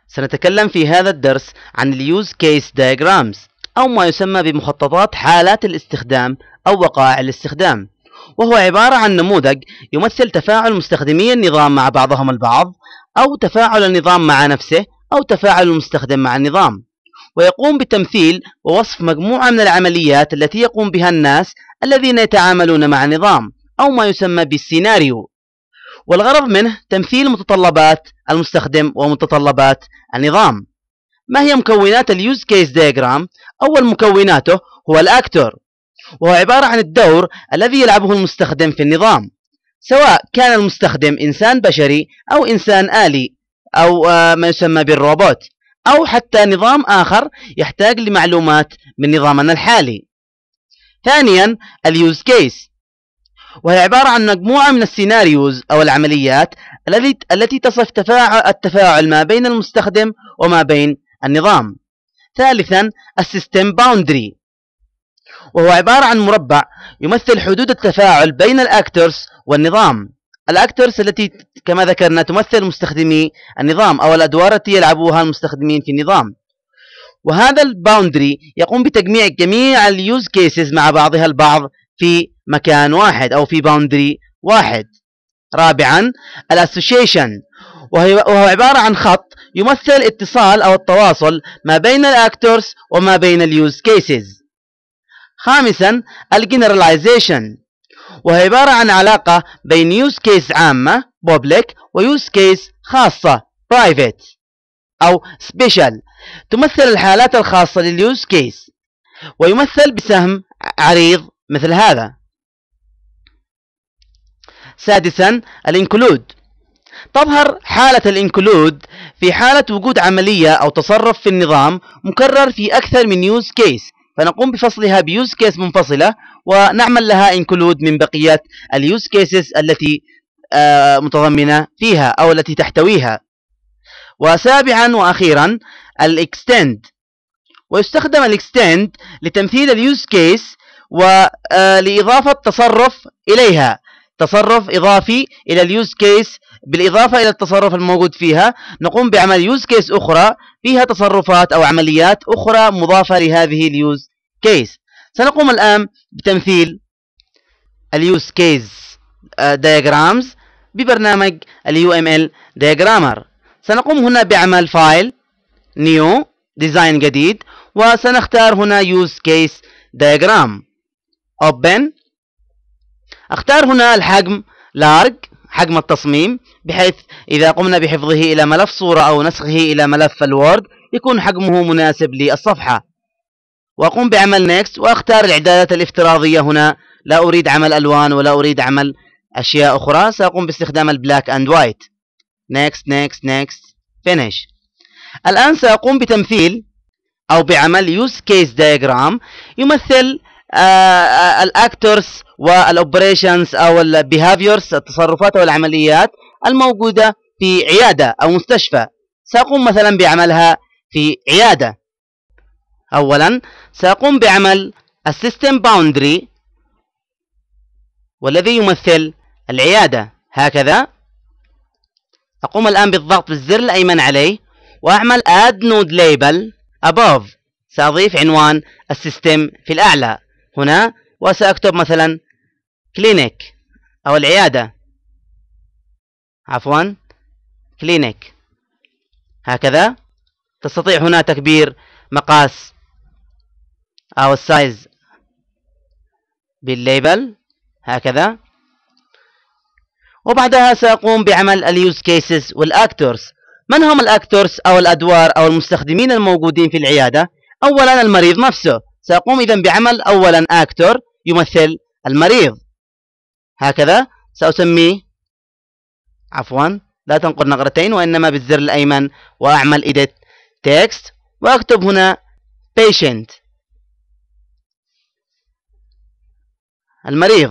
سنتكلم في هذا الدرس عن ال Use Case Diagrams أو ما يسمى بمخططات حالات الاستخدام أو وقائع الاستخدام، وهو عبارة عن نموذج يمثل تفاعل مستخدمي النظام مع بعضهم البعض، أو تفاعل النظام مع نفسه، أو تفاعل المستخدم مع النظام، ويقوم بتمثيل ووصف مجموعة من العمليات التي يقوم بها الناس الذين يتعاملون مع النظام أو ما يسمى بالسيناريو، والغرض منه تمثيل متطلبات المستخدم ومتطلبات النظام. ما هي مكونات ال Use Case Diagram؟ أول مكوناته هو الأكتور، وهو عبارة عن الدور الذي يلعبه المستخدم في النظام، سواء كان المستخدم إنسان بشري أو إنسان آلي أو ما يسمى بالروبوت، أو حتى نظام آخر يحتاج لمعلومات من نظامنا الحالي. ثانيا ال Use Case، وهي عبارة عن مجموعة من السيناريوز أو العمليات التي تصف التفاعل ما بين المستخدم وما بين النظام. ثالثا السيستم باوندري، وهو عبارة عن مربع يمثل حدود التفاعل بين الأكتورز والنظام. الأكتورز التي كما ذكرنا تمثل مستخدمي النظام أو الأدوار التي يلعبوها المستخدمين في النظام، وهذا الباوندري يقوم بتجميع جميع اليوز كيسز مع بعضها البعض في مكان واحد أو في باوندري واحد. رابعا الاسوشيشن، وهو عبارة عن خط يمثل اتصال أو التواصل ما بين الأكتورز وما بين اليوز كيسز. خامسا الجنراليزيشن، وهي عبارة عن علاقة بين يوز كيس عامة public ويوز كيس خاصة private أو special، تمثل الحالات الخاصة لليوز كيس، ويمثل بسهم عريض مثل هذا. سادسا الانكلود، تظهر حالة الانكلود في حالة وجود عملية أو تصرف في النظام مكرر في أكثر من يوز كيس، فنقوم بفصلها بيوز كيس منفصلة ونعمل لها انكلود من بقية اليوز كيسز التي متضمنة فيها أو التي تحتويها. وسابعا وأخيرا الاكستند، ويستخدم الاكستند لتمثيل اليوز كيس ولإضافة تصرف إليها، تصرف إضافي إلى اليوز كيس، بالإضافة إلى التصرف الموجود فيها نقوم بعمل يوز كيس أخرى فيها تصرفات أو عمليات أخرى مضافة لهذه اليوز كيس. سنقوم الآن بتمثيل اليوز كيس دياجرامز ببرنامج UML Diagrammer. سنقوم هنا بعمل فايل نيو ديزاين جديد، وسنختار هنا يوز كيس دياجرام اوبن. اختار هنا الحجم لارج، حجم التصميم، بحيث إذا قمنا بحفظه إلى ملف صورة أو نسخه إلى ملف الوورد يكون حجمه مناسب للصفحة. وأقوم بعمل نيكست، وأختار الإعدادات الافتراضية هنا، لا أريد عمل ألوان ولا أريد عمل أشياء أخرى، سأقوم باستخدام البلاك أند وايت. نيكست نيكست نيكست فينيش. الآن سأقوم بتمثيل أو بعمل يوز كيس دياجرام يمثل الأكتورز والأوبريشنز أو البيهافيورز، التصرفات أو العمليات الموجودة في عيادة أو مستشفى. سأقوم مثلا بعملها في عيادة. أولا سأقوم بعمل السيستم باوندري والذي يمثل العيادة هكذا. أقوم الآن بالضغط بالزر الأيمن عليه وأعمل add node label above، سأضيف عنوان السيستم في الأعلى هنا، وسأكتب مثلا كلينيك أو العيادة، عفوا كلينيك هكذا. تستطيع هنا تكبير مقاس أو السايز بالليبل هكذا. وبعدها سأقوم بعمل اليوز كيسز والأكتورز. من هم الأكتورز أو الأدوار أو المستخدمين الموجودين في العيادة؟ أولا المريض نفسه، سأقوم إذن بعمل أولا أكتور يمثل المريض هكذا، سأسميه عفوا لا تنقر نقرتين وإنما بالزر الأيمن، وأعمل edit text وأكتب هنا patient المريض.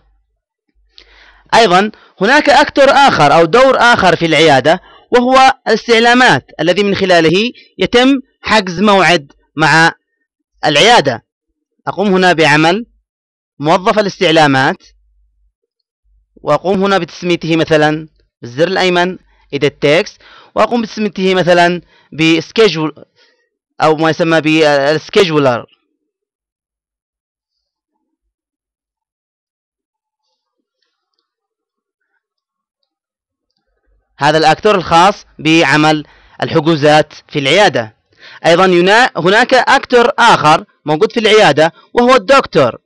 أيضا هناك أكتور آخر أو دور آخر في العيادة، وهو الاستعلامات الذي من خلاله يتم حجز موعد مع العيادة. أقوم هنا بعمل موظف الاستعلامات، وأقوم هنا بتسميته مثلا بالزر الأيمن edit text، وأقوم بتسميته مثلا بسكيجول أو ما يسمى بالسكيجولر. هذا الأكتور الخاص بعمل الحجوزات في العيادة. أيضا هناك أكتور آخر موجود في العيادة وهو الدكتور،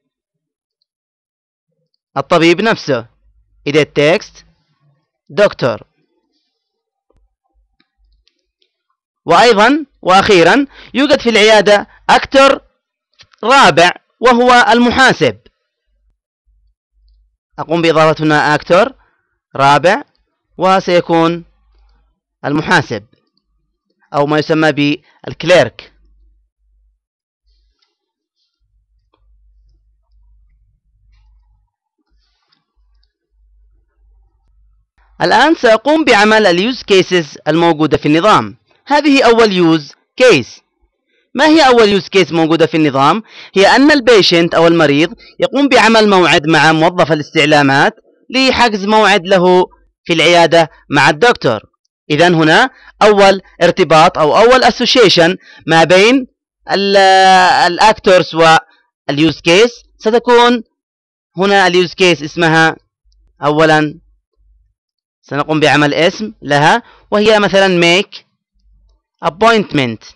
الطبيب نفسه. إذا التكست دكتور. وأيضا وأخيرا يوجد في العيادة أكتور رابع وهو المحاسب. أقوم بإضافة هنا أكتور رابع وسيكون المحاسب أو ما يسمى بالكليرك. الآن سأقوم بعمل اليوز كيسز الموجودة في النظام. هذه أول يوز كيس. ما هي أول يوز كيس موجودة في النظام؟ هي أن البيشنت أو المريض يقوم بعمل موعد مع موظف الاستعلامات لحجز موعد له في العيادة مع الدكتور. إذن هنا أول ارتباط أو أول association ما بين الأكتورز واليوز كيس ستكون هنا اليوز كيس اسمها أولا سنقوم بعمل اسم لها وهي مثلا make appointment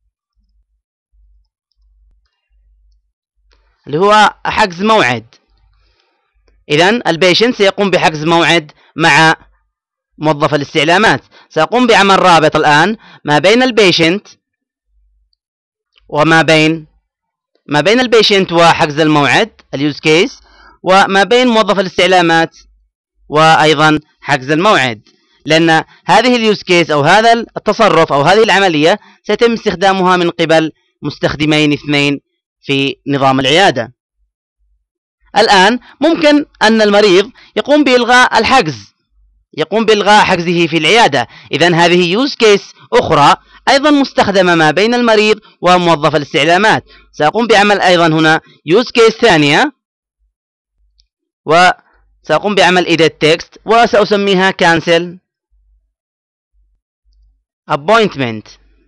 اللي هو حجز موعد. إذن البيشنت سيقوم بحجز موعد مع موظف الاستعلامات. سأقوم بعمل رابط الآن ما بين البيشنت وما بين البيشنت وحجز الموعد اليوز كيس وما بين موظف الاستعلامات وأيضا حجز الموعد، لأن هذه اليوز كيس أو هذا التصرف أو هذه العملية سيتم استخدامها من قبل مستخدمين اثنين في نظام العيادة. الآن ممكن أن المريض يقوم بإلغاء حجزه في العيادة. إذن هذه يوز كيس أخرى أيضا مستخدمة ما بين المريض وموظف الاستعلامات. سأقوم بعمل أيضا هنا يوز كيس ثانية وسأقوم بعمل edit text وسأسميها cancel appointment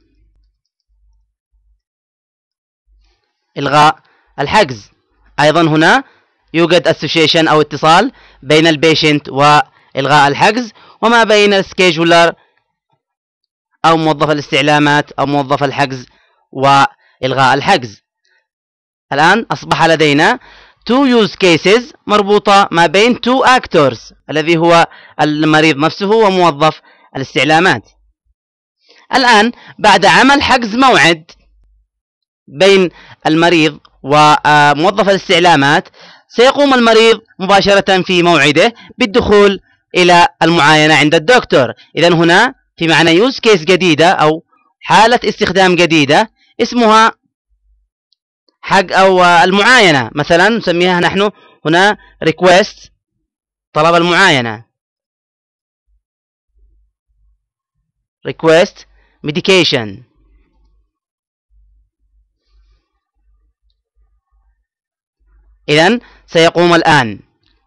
إلغاء الحجز. أيضا هنا يوجد association أو اتصال بين البيشنت وإلغاء الحجز وما بين السكيجولر أو موظف الاستعلامات أو موظف الحجز وإلغاء الحجز. الآن أصبح لدينا two use cases مربوطة ما بين two actors الذي هو المريض نفسه وموظف الاستعلامات. الآن بعد عمل حجز موعد بين المريض وموظف الاستعلامات سيقوم المريض مباشرة في موعده بالدخول إلى المعاينة عند الدكتور. إذن هنا في معنى يوز كيس جديدة أو حالة استخدام جديدة اسمها حق أو المعاينة. مثلا نسميها نحن هنا request طلب المعاينة request medication. إذن سيقوم الآن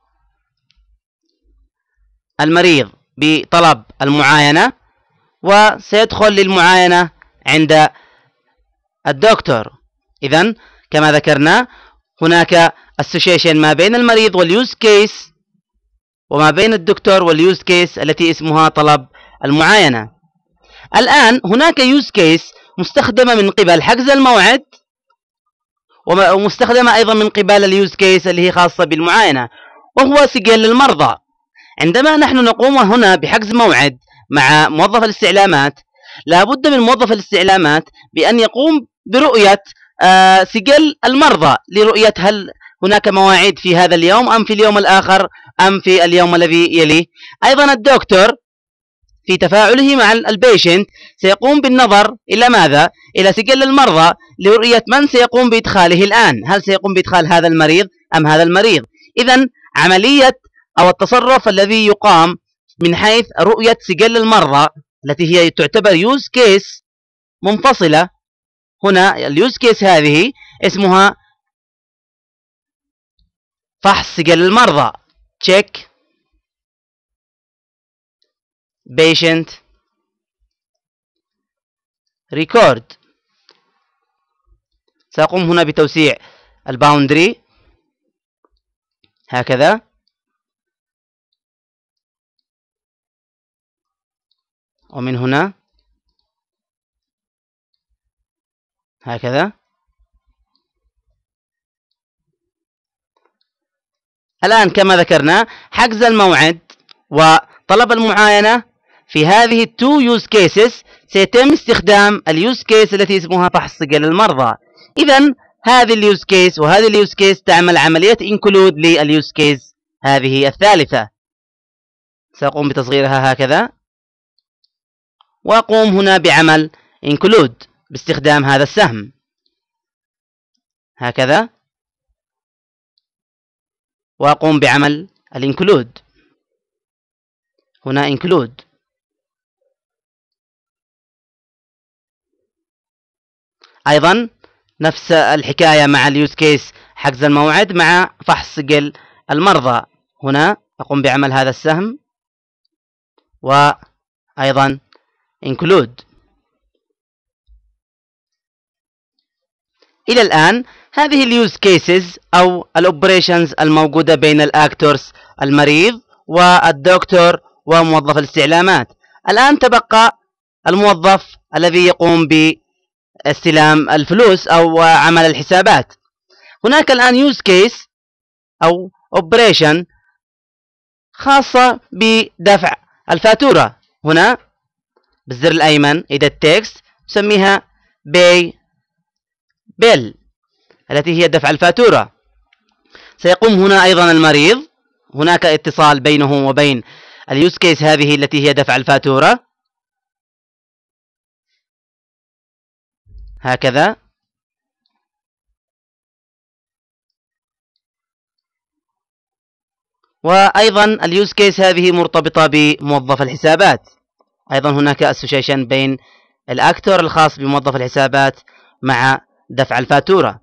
المريض بطلب المعاينة وسيدخل للمعاينة عند الدكتور. إذن كما ذكرنا هناك association ما بين المريض واليوز كيس وما بين الدكتور واليوز كيس التي اسمها طلب المعاينة. الآن هناك يوز كيس مستخدمة من قبل حجز الموعد ومستخدمة أيضا من قبل اليوز كيس اللي هي خاصة بالمعاينة وهو سجل المرضى. عندما نحن نقوم هنا بحجز موعد مع موظف الاستعلامات لابد من موظف الاستعلامات بأن يقوم برؤية سجل المرضى لرؤية هل هناك مواعيد في هذا اليوم أم في اليوم الآخر أم في اليوم الذي يليه. أيضا الدكتور في تفاعله مع البيشنت سيقوم بالنظر إلى ماذا؟ إلى سجل المرضى لرؤية من سيقوم بإدخاله الآن، هل سيقوم بإدخال هذا المريض أم هذا المريض. إذن عملية أو التصرف الذي يقام من حيث رؤية سجل المرضى التي هي تعتبر يوز كيس منفصلة. هنا اليوز كيس هذه اسمها فحص سجل المرضى check patient record. سأقوم هنا بتوسيع الباوندري هكذا، ومن هنا هكذا. الآن كما ذكرنا حجز الموعد وطلب المعاينة في هذه التو يوز كيسز سيتم استخدام اليوز كيس التي اسمها فحص صقل المرضى. إذن هذه اليوز كيس وهذه اليوز كيس تعمل عملية انكلود لليوز كيس هذه الثالثة. سأقوم بتصغيرها هكذا، وأقوم هنا بعمل انكلود باستخدام هذا السهم هكذا، وأقوم بعمل الانكلود هنا انكلود. أيضا نفس الحكاية مع اليوز كيس حجز الموعد مع فحص صقل المرضى. هنا أقوم بعمل هذا السهم وأيضا include. إلى الآن هذه اليوز كيسز أو الأوبريشنز الموجودة بين الأكتورز المريض والدكتور وموظف الاستعلامات. الآن تبقى الموظف الذي يقوم باستلام الفلوس أو عمل الحسابات. هناك الآن يوز كيس أو أوبريشن خاصة بدفع الفاتورة. هنا بالزر الأيمن إذا التكست نسميها pay bill التي هي دفع الفاتورة. سيقوم هنا أيضا المريض، هناك اتصال بينه وبين اليوز كيس هذه التي هي دفع الفاتورة هكذا، وأيضا اليوز كيس هذه مرتبطة بموظف الحسابات. أيضا هناك association بين الأكتور الخاص بموظف الحسابات مع دفع الفاتورة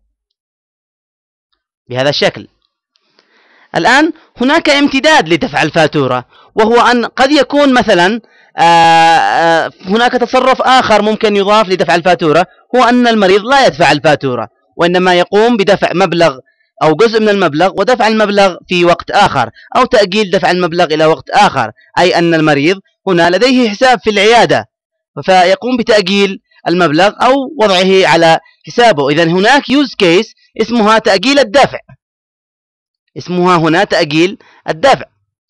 بهذا الشكل. الآن هناك امتداد لدفع الفاتورة، وهو أن قد يكون مثلا هناك تصرف آخر ممكن يضاف لدفع الفاتورة، هو أن المريض لا يدفع الفاتورة وإنما يقوم بدفع مبلغ أو جزء من المبلغ ودفع المبلغ في وقت آخر، أو تأجيل دفع المبلغ إلى وقت آخر، أي أن المريض هنا لديه حساب في العيادة فيقوم بتأجيل المبلغ أو وضعه على حسابه. إذن هناك يوز كيس اسمها تأجيل الدفع، اسمها هنا تأجيل الدفع،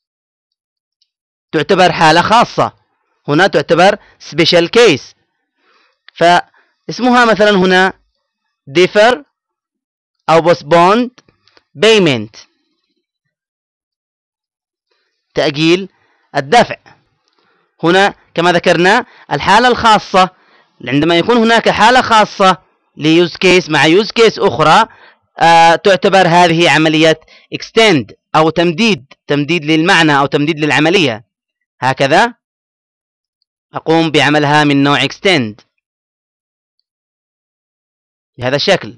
تعتبر حالة خاصة، هنا تعتبر special case، فاسمها مثلا هنا defer أو postponed payment، تأجيل الدفع. هنا كما ذكرنا الحالة الخاصة، عندما يكون هناك حالة خاصة ليوز كيس مع يوز كيس أخرى تعتبر هذه عملية extend أو تمديد للمعنى أو تمديد للعملية. هكذا أقوم بعملها من نوع extend بهذا الشكل.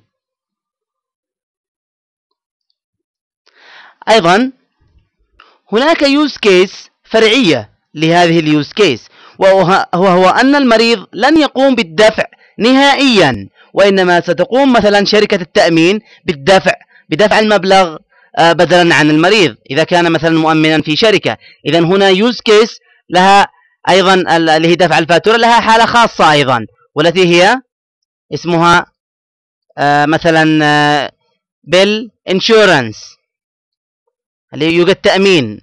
أيضا هناك يوز كيس فرعية لهذه اليوز كيس، وهو أن المريض لن يقوم بالدفع نهائيا، وإنما ستقوم مثلا شركة التأمين بدفع المبلغ بدلا عن المريض إذا كان مثلا مؤمنا في شركة. إذن هنا يوز كيس لها أيضا اللي هي دفع الفاتورة لها حالة خاصة أيضا، والتي هي اسمها مثلا bill insurance اللي يوجد تأمين.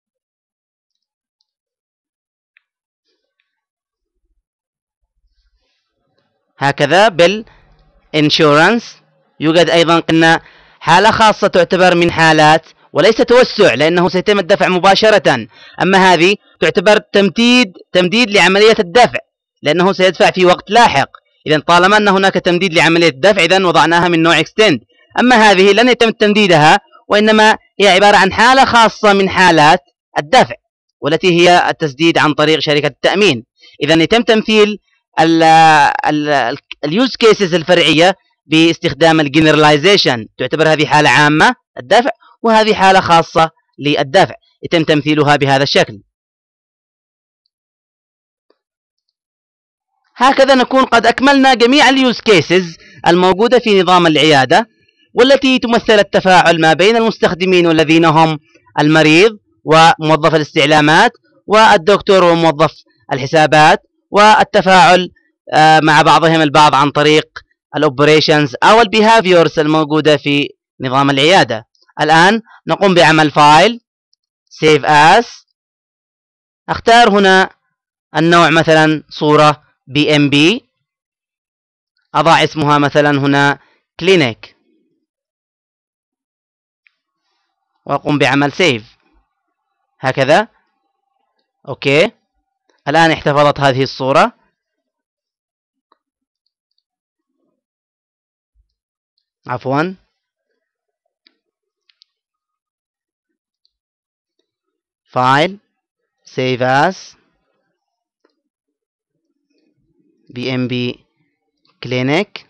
هكذا bill insurance يوجد أيضا قلنا حالة خاصة تعتبر من حالات وليس توسع، لأنه سيتم الدفع مباشرة، أما هذه تعتبر تمديد لعملية الدفع لأنه سيدفع في وقت لاحق. إذن طالما أن هناك تمديد لعملية الدفع إذن وضعناها من نوع extend. أما هذه لن يتم تمديدها، وإنما هي عبارة عن حالة خاصة من حالات الدفع والتي هي التسديد عن طريق شركة التأمين. إذن يتم تمثيل اليوز كيسز الفرعية باستخدام الجنراليزيشن، تعتبر هذه حالة عامة الدفع وهذه حالة خاصة للدفع، يتم تمثيلها بهذا الشكل. هكذا نكون قد أكملنا جميع اليوز كيسز الموجودة في نظام العيادة، والتي تمثل التفاعل ما بين المستخدمين والذين هم المريض وموظف الاستعلامات والدكتور وموظف الحسابات، والتفاعل مع بعضهم البعض عن طريق الاوبريشنز أو البيهافيورز الموجودة في نظام العيادة. الآن نقوم بعمل فايل Save As. أختار هنا النوع مثلا صورة BMP، أضع اسمها مثلا هنا كلينيك، وأقوم بعمل سيف هكذا. أوكي، الآن احتفظت هذه الصورة. عفوا، فايل Save As BMP كلينيك،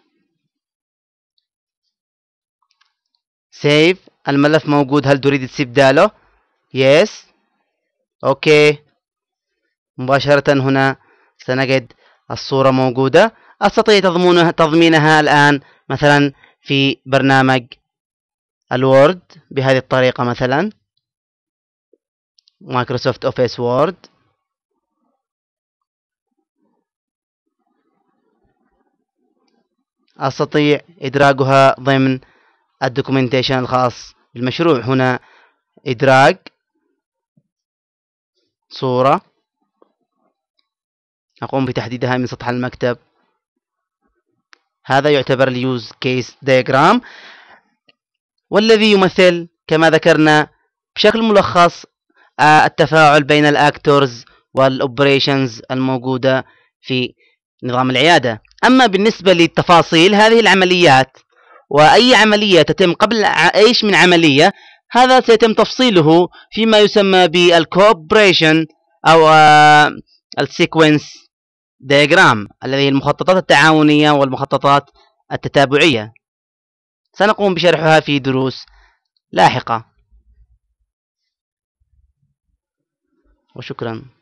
سيف. الملف موجود، هل تريد استبداله؟ يس. اوكي، مباشرة هنا سنجد الصورة موجودة. استطيع تضمينها الآن مثلا في برنامج الوورد بهذه الطريقة، مثلا مايكروسوفت اوفيس وورد. استطيع ادراجها ضمن الدوكيومنتيشن الخاص بالمشروع. هنا ادراج صورة، أقوم بتحديدها من سطح المكتب. هذا يعتبر اليوز كيس دياجرام، والذي يمثل كما ذكرنا بشكل ملخص التفاعل بين الاكتورز والاوبريشنز الموجودة في نظام العيادة. أما بالنسبة للتفاصيل هذه العمليات، وأي عملية تتم قبل أيش من عملية، هذا سيتم تفصيله فيما يسمى بالكوبريشن أو السيكونس دياجرام، الذي هي المخططات التعاونية والمخططات التتابعية. سنقوم بشرحها في دروس لاحقة، وشكرا.